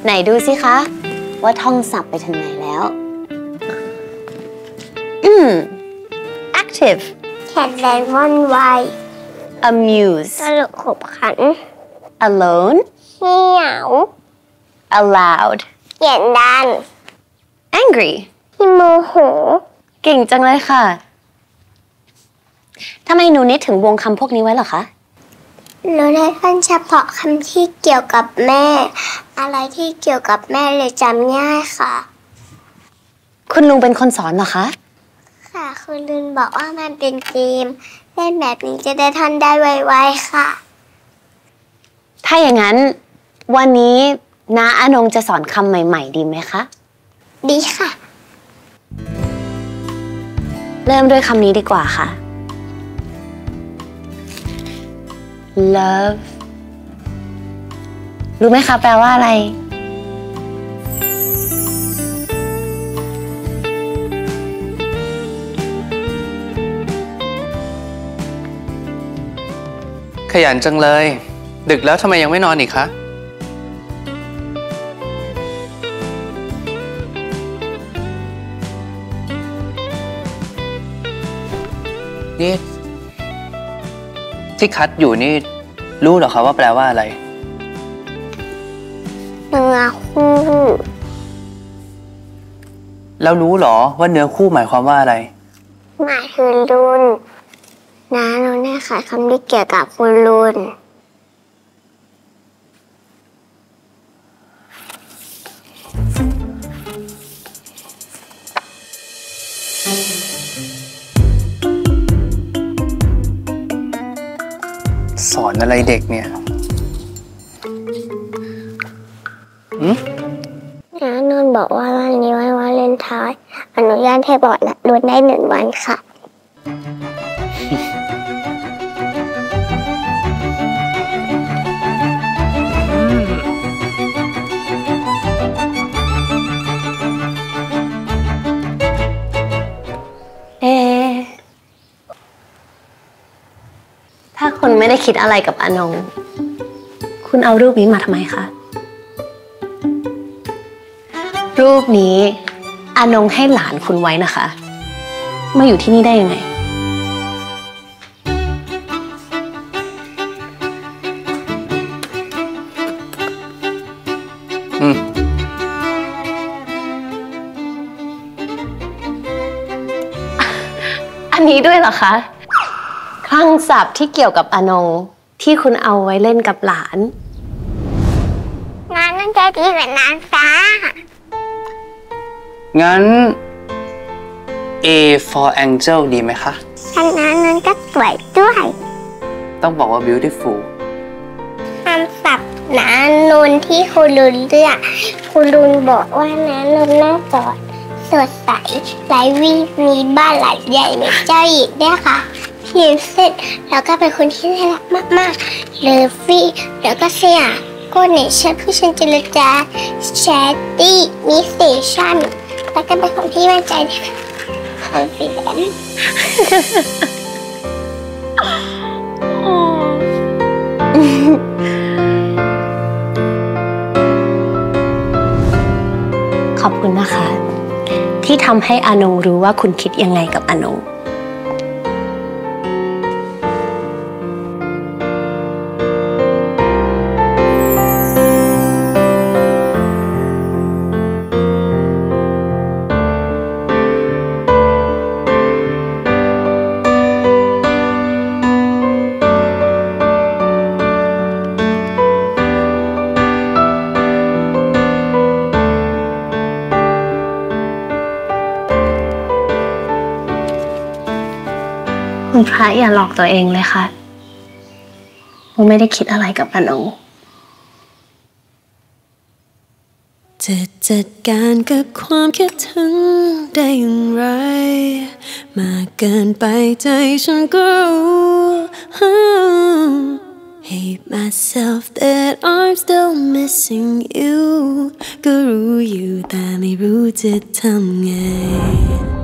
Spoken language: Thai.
ไหนดูสิคะว่าท่องศัพท์ไปถึงไหนแล้วactive แข็งแรงว่องไว amuse ตลกขบขัน alone เหี่ยว aloud เสียงดัง angry ที่โมโหเก่งจังเลยค่ะทำไมหนูนิดถึงวงคำพวกนี้ไว้เหรอคะเราได้ท่อนเฉพาะคำที่เกี่ยวกับแม่อะไรที่เกี่ยวกับแม่เลยจำง่ายค่ะคุณลุงเป็นคนสอนเหรอคะค่ะคุณลุงบอกว่ามันเป็นเกมเล่นแบบนี้จะได้ท่อนได้ไวๆค่ะถ้าอย่างนั้นวันนี้น้าอนงจะสอนคำใหม่ๆดีไหมคะดีค่ะเริ่มด้วยคำนี้ดีกว่าค่ะ love รู้ไหมคะแปลว่าอะไรขยันจังเลยดึกแล้วทำไมยังไม่นอนอีกคะนี่ที่คัดอยู่นี่รู้เหรอคะว่าแปลว่าอะไรเนื้อคู่แล้วรู้เหรอว่าเนื้อคู่หมายความว่าอะไรหมายถึงลุนน้าเราได้ขายคำที่เกี่ยวกับคุณลุนสอนอะไรเด็กเนี่ยน้านนท์บอกว่าวันนี้วันวาเลนไทน์อนุญาตให้บอกละลุนได้1 วันค่ะถ้าคุณไม่ได้คิดอะไรกับอนงคุณเอารูปนี้มาทำไมคะรูปนี้อนงให้หลานคุณไว้นะคะมาอยู่ที่นี่ได้ยังไงอันนี้ด้วยเหรอคะคลังศัพท์ที่เกี่ยวกับอนงที่คุณเอาไว้เล่นกับหลานน้านั่นใจดีเหมือนนางฟ้างั้น A for Angel ดีไหมคะฉันนั้นก็สวยด้วยต้องบอกว่า beautiful คำศัพท์น้านนที่คุณลุนเลือกคุณลุนบอกว่าน้านนน่าจอดสดใสไร้วี่มีบ้านหลังใหญ่เหมือนเจ้าหญิงด้วยค่ะพิมเสร็จแล้วก็เป็นคนที่น่ารักมากๆเลิฟฟี่แล้วก็เสียโกเนชั่นผู้ชันเจรจาแชตตี้มิสเซชั่นแล้วก็เป็นคนที่มั่นใจคอนฟิเดนซ์ขอบคุณนะคะที่ทำให้อนงรู้ว่าคุณคิดยังไงกับอนงคุณพระอย่าหลอกตัวเองเลยค่ะผมไม่ได้คิดอะไรกับอนงจะจัดการกับความคิดถึงได้อย่างไรมากเกินไปใจฉันก็รู้ Hate myself that I'm still missing you ก็รู้อยู่แต่ไม่รู้จะทำไง